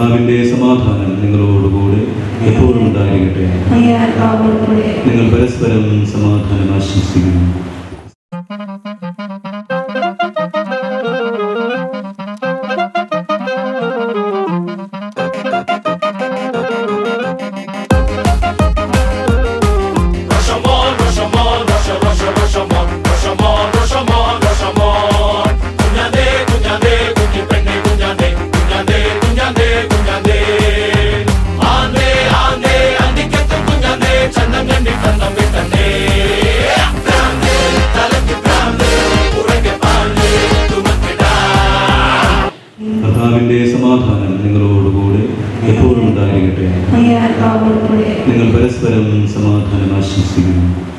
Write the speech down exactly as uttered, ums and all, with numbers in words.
കർത്താവിന്റെ സമാധാനം നിങ്ങളോടുകൂടെ എപ്പോഴും ഉണ്ടായിരിക്കട്ടെ. നിങ്ങൾ പരസ്പരം സമാധാനം ആശംസിക്കുന്നു. കർത്താവിന്റെ സമാധാനം നിങ്ങളോടുകൂടെ എപ്പോഴും ഉണ്ടായിരിക്കട്ടെ. നിങ്ങൾ പരസ്പരം സമാധാനം ആശംസിക്കുന്നു.